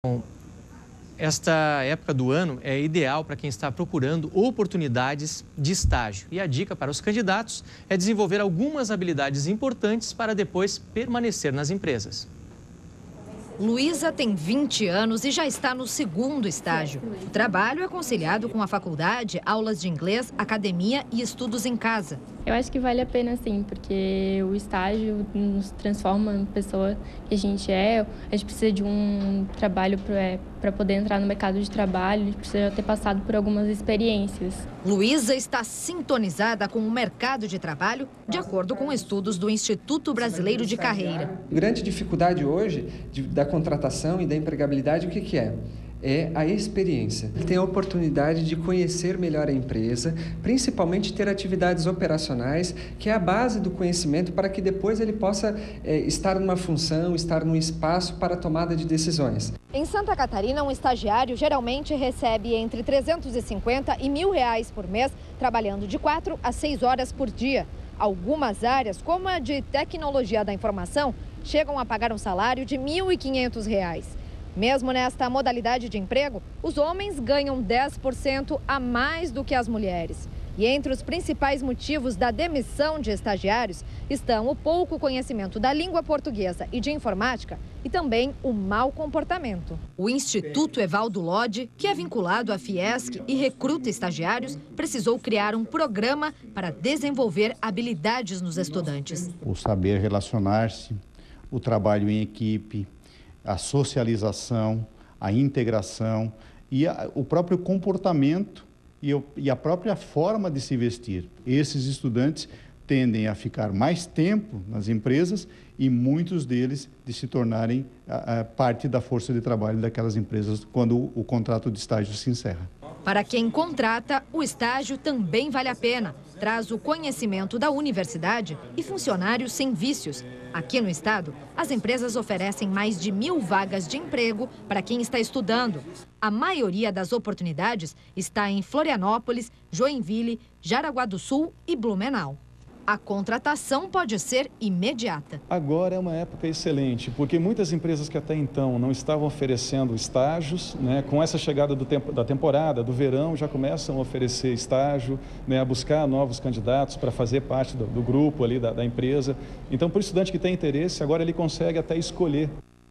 Bom, esta época do ano é ideal para quem está procurando oportunidades de estágio. E a dica para os candidatos é desenvolver algumas habilidades importantes para depois permanecer nas empresas. Luísa tem 20 anos e já está no segundo estágio. O trabalho é conciliado com a faculdade, aulas de inglês, academia e estudos em casa. Eu acho que vale a pena sim, porque o estágio nos transforma na pessoa que a gente é. A gente precisa de um trabalho para poder entrar no mercado de trabalho, a gente precisa ter passado por algumas experiências. Luísa está sintonizada com o mercado de trabalho, de acordo com estudos do Instituto Brasileiro de Carreira. A grande dificuldade hoje da contratação e da empregabilidade, o que é? É a experiência. Ele tem a oportunidade de conhecer melhor a empresa, principalmente ter atividades operacionais, que é a base do conhecimento para que depois ele possa estar numa função, estar num espaço para a tomada de decisões. Em Santa Catarina, um estagiário geralmente recebe entre R$350 e R$1.000 por mês, trabalhando de 4 a 6 horas por dia. Algumas áreas, como a de tecnologia da informação, chegam a pagar um salário de R$1.500. Mesmo nesta modalidade de emprego, os homens ganham 10% a mais do que as mulheres. E entre os principais motivos da demissão de estagiários estão o pouco conhecimento da língua portuguesa e de informática e também o mau comportamento. O Instituto Evaldo Lodge, que é vinculado à Fiesc e recruta estagiários, precisou criar um programa para desenvolver habilidades nos estudantes. O saber relacionar-se, o trabalho em equipe, a socialização, a integração e o próprio comportamento e a própria forma de se vestir. Esses estudantes tendem a ficar mais tempo nas empresas e muitos deles de se tornarem parte da força de trabalho daquelas empresas quando o contrato de estágio se encerra. Para quem contrata, o estágio também vale a pena. Traz o conhecimento da universidade e funcionários sem vícios. Aqui no estado, as empresas oferecem mais de 1.000 vagas de emprego para quem está estudando. A maioria das oportunidades está em Florianópolis, Joinville, Jaraguá do Sul e Blumenau. A contratação pode ser imediata. Agora é uma época excelente, porque muitas empresas que até então não estavam oferecendo estágios, com essa chegada da temporada, do verão, já começam a oferecer estágio, a buscar novos candidatos para fazer parte do grupo ali da empresa. Então, para o estudante que tem interesse, agora ele consegue até escolher